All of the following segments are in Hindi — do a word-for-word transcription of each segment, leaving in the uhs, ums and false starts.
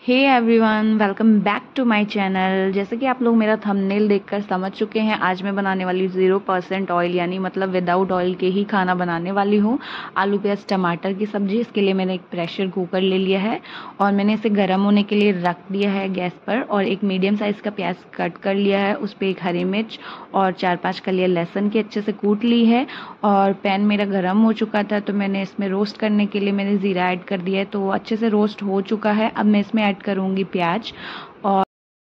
Hey everyone, welcome back to my channel. जैसे कि आप लोग मेरा थंबनेल देखकर समझ चुके हैं, आज मैं बनाने वाली ज़ीरो परसेंट ऑयल यानी मतलब विदाउट ऑयल के ही खाना बनाने वाली हूँ। आलू प्याज टमाटर की सब्ज़ी। इसके लिए मैंने एक प्रेशर कुकर ले लिया है और मैंने इसे गर्म होने के लिए रख दिया है गैस पर। और एक मीडियम साइज़ का प्याज कट कर लिया है, उस पर एक हरी मिर्च और चार पाँच कलियाँ लहसुन की अच्छे से कूट ली है। और पैन मेरा गर्म हो चुका था तो मैंने इसमें रोस्ट करने के लिए मैंने ज़ीरा ऐड कर दिया है, तो वो अच्छे से रोस्ट हो चुका है। अब मैं इसमें ऐड करूँगी प्याज। और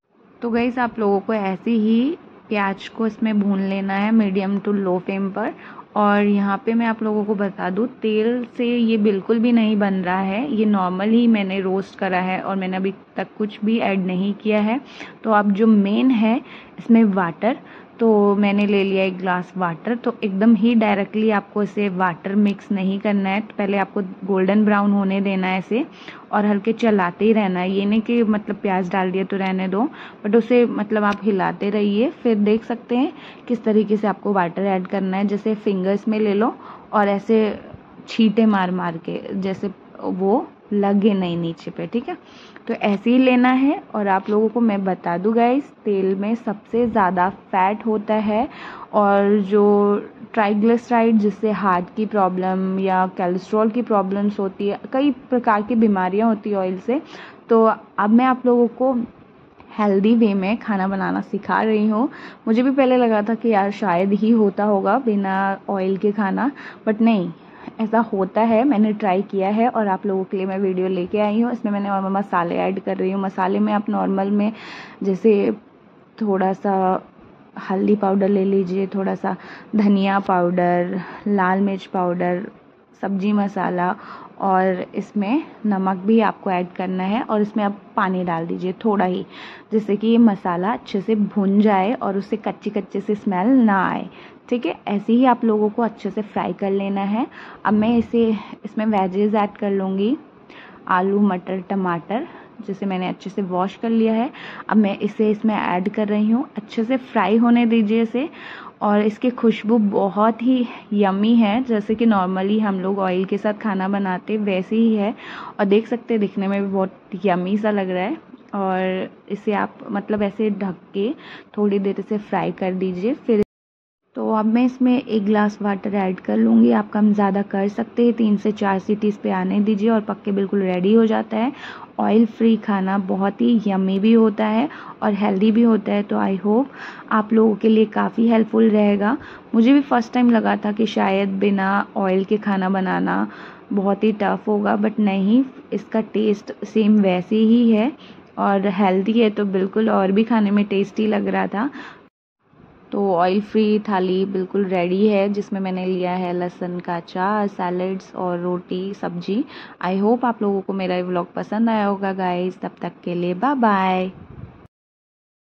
तो गाइस, आप लोगों को ऐसे ही प्याज को इसमें भून लेना है मीडियम टू लो फ्लेम पर। और यहाँ पे मैं आप लोगों को बता दूँ, तेल से ये बिल्कुल भी नहीं बन रहा है, ये नॉर्मल ही मैंने रोस्ट करा है और मैंने अभी तक कुछ भी ऐड नहीं किया है। तो अब जो मेन है इसमें वाटर, तो मैंने ले लिया एक ग्लास वाटर। तो एकदम ही डायरेक्टली आपको इसे वाटर मिक्स नहीं करना है, तो पहले आपको गोल्डन ब्राउन होने देना है इसे और हल्के चलाते ही रहना है। ये नहीं कि मतलब प्याज डाल दिया तो रहने दो, बट उसे मतलब आप हिलाते रहिए। फिर देख सकते हैं किस तरीके से आपको वाटर ऐड करना है। जैसे फिंगर्स में ले लो और ऐसे छींटे मार मार के, जैसे वो लगे नहीं नीचे पे, ठीक है। तो ऐसे ही लेना है। और आप लोगों को मैं बता दूं गाइस, तेल में सबसे ज़्यादा फैट होता है और जो ट्राइग्लिसराइड, जिससे हार्ट की प्रॉब्लम या कोलेस्ट्रॉल की प्रॉब्लम्स होती है, कई प्रकार की बीमारियां होती है ऑयल से। तो अब मैं आप लोगों को हेल्दी वे में खाना बनाना सिखा रही हूँ। मुझे भी पहले लगा था कि यार शायद ही होता होगा बिना ऑयल के खाना, बट नहीं, ऐसा होता है। मैंने ट्राई किया है और आप लोगों के लिए मैं वीडियो लेके आई हूँ। इसमें मैंने और मसाले ऐड कर रही हूँ। मसाले में आप नॉर्मल में जैसे थोड़ा सा हल्दी पाउडर ले लीजिए, थोड़ा सा धनिया पाउडर, लाल मिर्च पाउडर, सब्जी मसाला, और इसमें नमक भी आपको ऐड करना है। और इसमें आप पानी डाल दीजिए थोड़ा ही, जिससे कि ये मसाला अच्छे से भुन जाए और उससे कच्ची कच्ची सी स्मेल ना आए, ठीक है। ऐसे ही आप लोगों को अच्छे से फ्राई कर लेना है। अब मैं इसे इसमें वेजेस ऐड कर लूँगी, आलू मटर टमाटर, जिसे मैंने अच्छे से वॉश कर लिया है। अब मैं इसे इसमें ऐड कर रही हूँ, अच्छे से फ्राई होने दीजिए इसे। और इसकी खुशबू बहुत ही यमी है, जैसे कि नॉर्मली हम लोग ऑयल के साथ खाना बनाते वैसे ही है। और देख सकते हैं दिखने में भी बहुत यमी सा लग रहा है। और इसे आप मतलब ऐसे ढक के थोड़ी देर इसे फ्राई कर दीजिए। फिर तो अब मैं इसमें एक गिलास वाटर ऐड कर लूँगी। आप कम ज़्यादा कर सकते हैं, तीन से चार सीटी इस पे आने दीजिए और पक के बिल्कुल रेडी हो जाता है। ऑयल फ्री खाना बहुत ही यम्मी भी होता है और हेल्दी भी होता है। तो आई होप आप लोगों के लिए काफ़ी हेल्पफुल रहेगा। मुझे भी फर्स्ट टाइम लगा था कि शायद बिना ऑयल के खाना बनाना बहुत ही टफ होगा, बट नहीं, इसका टेस्ट सेम वैसे ही है और हेल्दी है, तो बिल्कुल और भी खाने में टेस्टी लग रहा था। तो ऑयल फ्री थाली बिल्कुल रेडी है, जिसमें मैंने लिया है लहसुन का अचार, सैलड्स और रोटी सब्जी। आई होप आप लोगों को मेरा ये व्लॉग पसंद आया होगा गाइस। तब तक के लिए बाय बाय।